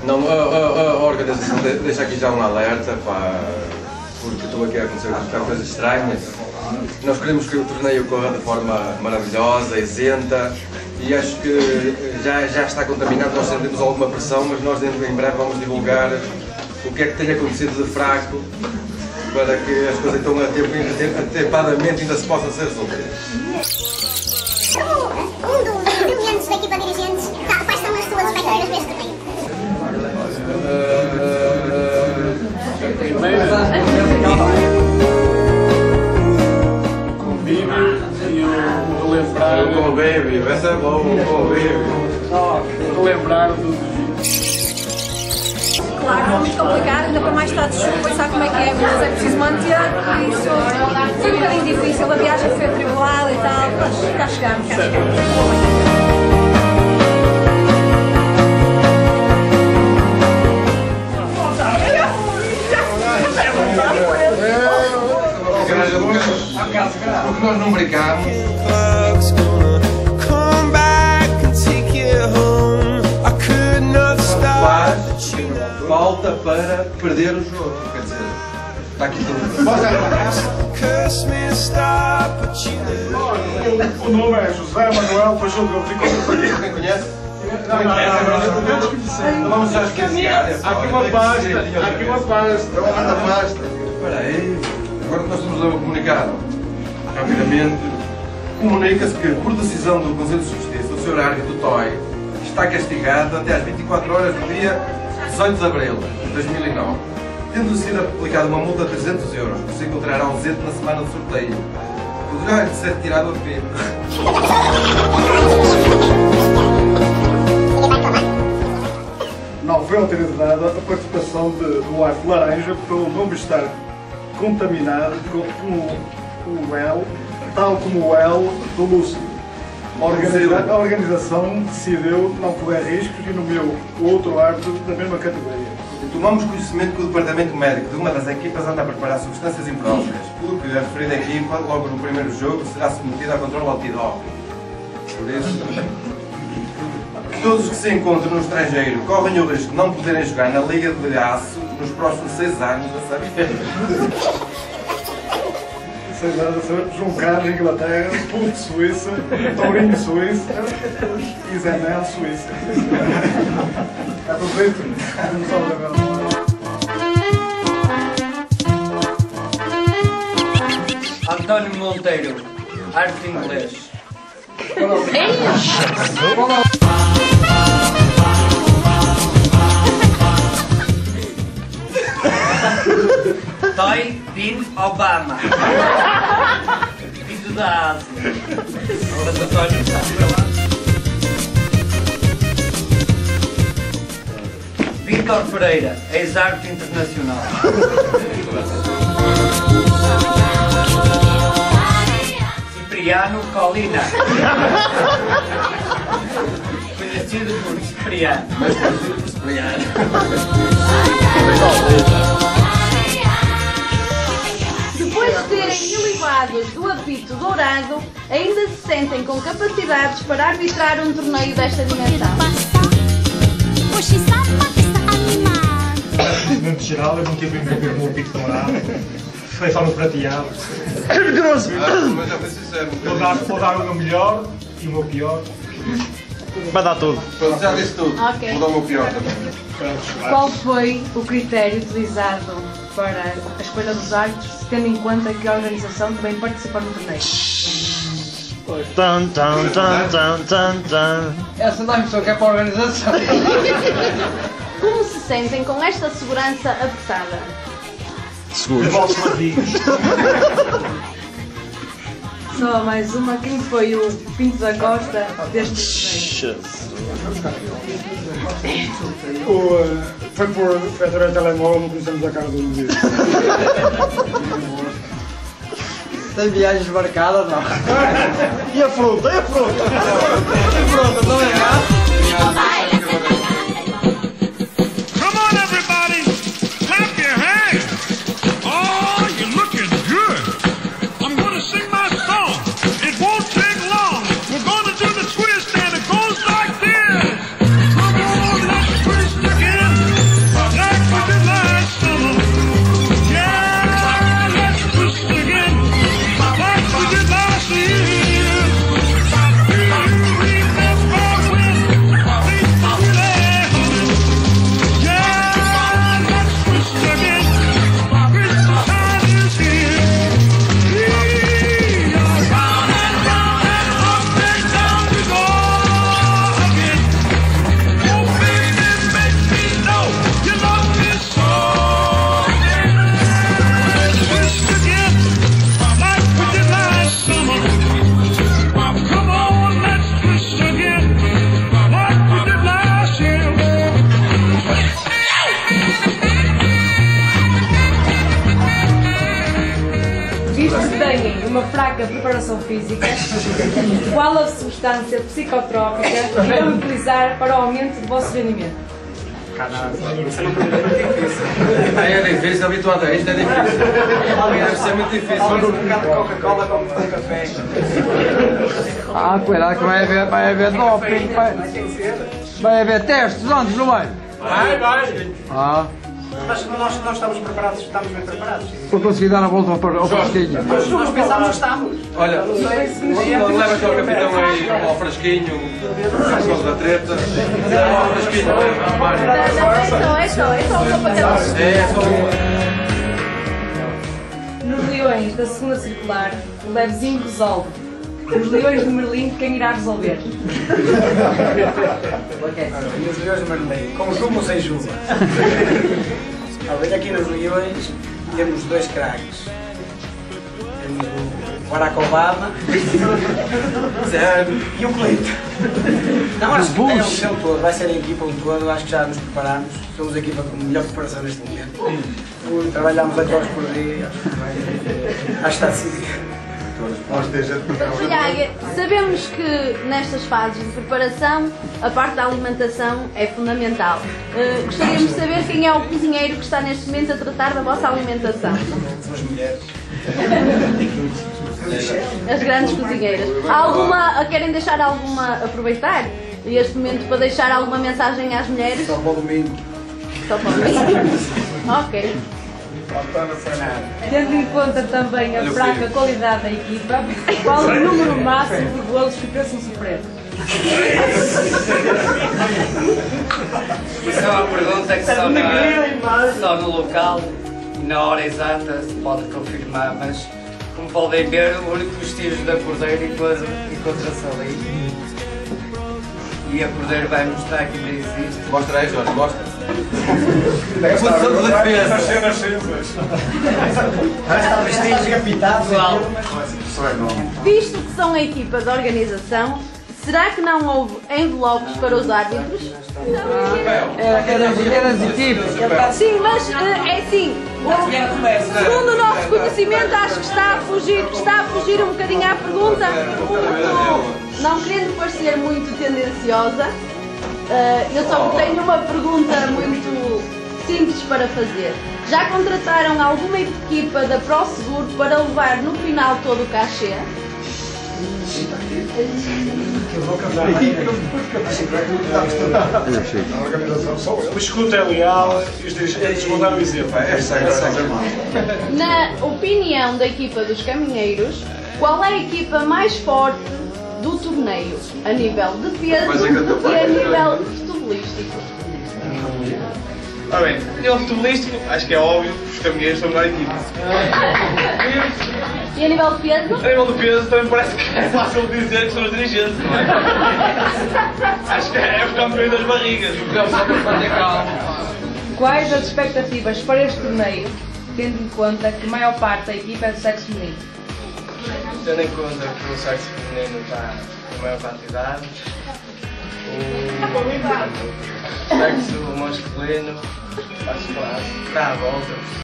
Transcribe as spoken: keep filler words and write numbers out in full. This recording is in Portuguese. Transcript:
Não, a, a, a organização deixa aqui já um alerta, pá, porque estou aqui a acontecer coisas estranhas. Nós queremos que o torneio corra de forma maravilhosa, isenta, e acho que já, já está contaminado, nós sentimos alguma pressão, mas nós em breve vamos divulgar o que é que tem acontecido de fraco para que as coisas estão a tempo, atempadamente ainda se possam ser resolvidas. Um dos brilhantes da equipa dirigentes, tá, quais são as suas expectativas deste torneio? Convívio e o relembrar. O convívio, essa é boa, o convívio. Relembrar do. Claro, foi muito complicado, ainda para mais estar de chuva e sabe como é que é, mas é preciso manter, por isso foi um bocadinho difícil, a viagem foi atribulada e tal, mas cá chegamos, cá chegamos. Porque nós não brincamos. Falta para perder o jogo, quer dizer, está aqui tudo. O nome é José Manuel Paixão de Rodrigues. Quem conhece? Não, não, não vamos já esquecer. Há aqui uma pasta, há aqui uma pasta. Uma pasta. Espera aí, agora que nós estamos a comunicar rapidamente, comunica-se que, por decisão do Conselho de Justiça, o senhor árbitro do T O I está castigado até às vinte e quatro horas do dia dezoito de abril de dois mil e nove, tendo sido aplicada uma multa de trezentos euros por se encontrar ausente na semana do sorteio. Poderá ser retirado a P. Não foi autorizada a participação de, do ar de laranja pelo nome estar contaminado com o, o L, tal como o L do Lúcido. A, organiza, a organização decidiu não correr riscos e nomeou o outro árbitro da mesma categoria. Tomamos conhecimento que o departamento médico de uma das equipas anda a preparar substâncias impróprias, pelo que a referida equipa, logo no primeiro jogo, será submetida a controle antidoping. Por isso, todos os que se encontram no estrangeiro correm o risco de não poderem jogar na Liga de Aço nos próximos seis anos da série. seis anos a saber, João Carlos, Inglaterra, Porto, Suíça, Tourinho, Suíça e Zenel, Suíça. Está tudo feito? Não só agora. António Monteiro, arte inglês. Toy Bin Obama. Vindo da Ásia. Vítor Pereira, ex-árbitro internacional. Cipriano Colina. Conhecido por Cipriano. Cipriano. Depois de terem elevados do apito dourado, ainda se sentem com capacidades para arbitrar um torneio desta dimensão. No geral, eu não tive a envolver com o apito dourado. Foi só no prateado. Mas já foi sincero. Vou dar, vou dar o meu melhor e o meu pior. Vai dar tudo. Pronto, já disse tudo. Ok. Vou dar o meu pior também. Qual foi o critério utilizado para a escolha dos árbitros, tendo em conta que a organização também participa no torneio? Tan, tan, tan, tan, tan, tan. Essa dá a impressão que é para a organização. Como se sentem com esta segurança apressada? Seguro. Só mais uma, quem foi o Pinto da Costa deste torneio? O, foi por foi através do telemóvel, não conhecemos a cara do dia. Tem viagens marcadas, não? E a fruta? E a fruta? E pronto, não é nada. Come on, let's twist and it goes like this. Come on, let's twist again. Visto que têm uma fraca preparação física, qual a substância psicotrópica irão utilizar para o aumento do vosso rendimento? Aí é difícil, habituado a isto é difícil. Deve ser muito difícil. Um bocado de Coca-Cola como com café. Ah, cuidado que vai haver, vai haver doping, vai, vai haver testes antes, não vai? Vai, vai. Ah, Mas nós, nós estamos preparados, estamos bem preparados. para conseguir dar a volta ao, ao frasquinho. Nós, nós pensámos que estamos. Olha, leva aquele capitão aí ao frasquinho, faz logo da treta. Leva ao frasquinho, Mário. Não, não, é só, é só, é só uma para cada um. É, só uma. Nos leões da segunda circular, o levezinho resolve. Os leões de Merlim, quem irá resolver? E os leões de Merlin, com jugo ou sem jugo? Olha, aqui nos leões temos dois craques. Temos o Barack Obama e o Clinton. Não, acho que é o seu todo, vai ser a equipa um todo, acho que já nos preparamos. Somos a equipa com melhor preparação neste momento. Trabalhamos oito horas por dia, acho que está decidido. Olha, sabemos que nestas fases de preparação a parte da alimentação é fundamental. Uh, gostaríamos de saber quem é o cozinheiro que está neste momento a tratar da vossa alimentação. São as mulheres. As grandes cozinheiras. Há alguma, querem deixar alguma, aproveitar este momento para deixar alguma mensagem às mulheres? Só para o domingo. Só para mim? Ok. Tendo em conta também a fraca qualidade da equipa, qual o número máximo de golos que pensam sofrer? Isso é uma pergunta que só, na, só no local e na hora exata se pode confirmar, mas como podem ver, o único vestígio da Cordeiro encontra-se ali. E a Cordeiro vai mostrar que ainda existe. Mostra aí, Jorge, mostra. Posição de defesa. Está vestido decapitado. Visto que são a equipa de organização, será que não houve envelopes para os árbitros? Era as equipes. Sim, mas eh, é assim, o- segundo o nosso conhecimento, acho que está a fugir, está a fugir um bocadinho à pergunta, muito, não querendo parecer muito tendenciosa, eh, eu só tenho uma pergunta muito simples para fazer. Já contrataram alguma equipa da ProSeguro para levar no final todo o cachê? O escudo é leal e os dirigentes vão dar o exemplo. Na opinião da equipa dos caminheiros, qual é a equipa mais forte do torneio? A nível de peso e a nível futebolístico? Ora bem, a nível futebolístico, acho que é óbvio que os caminheiros são a melhor equipa. E a nível de peso? A nível do peso, também parece que é fácil dizer que são os dirigentes, não é? Acho que é os campeões das barrigas. Quais as expectativas para este torneio, tendo em conta que a maior parte da equipa é do sexo feminino? Tendo em conta que o sexo feminino está em maior quantidade, o sexo masculino está à volta.